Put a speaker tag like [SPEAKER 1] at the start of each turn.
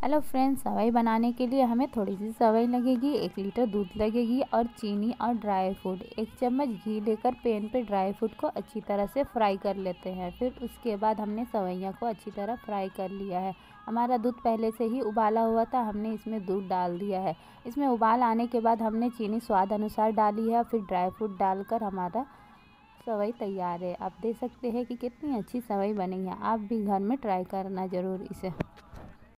[SPEAKER 1] Hello friends, सेवई बनाने के लिए हमें थोड़ी सी सेवई लगेगी, 1 लीटर दूध लगेगी और चीनी और ड्राई फ्रूट। 1 चम्मच घी लेकर पैन पे ड्राई फ्रूट को अच्छी तरह से फ्राई कर लेते हैं। फिर उसके बाद हमने सेवइयाँ को अच्छी तरह फ्राई कर लिया है। हमारा दूध पहले से ही उबाला हुआ था, हमने इसमें दूध डाल दिया है। इसमें उबाल आने के बाद हमने चीनी स्वाद अनुसार डाली है, फिर ड्राई फ्रूट डालकर हमारा सेवई तैयार है। आप देख सकते हैं कि कितनी अच्छी सेवई बनी है। आप भी घर में ट्राई करना ज़रूर इसे।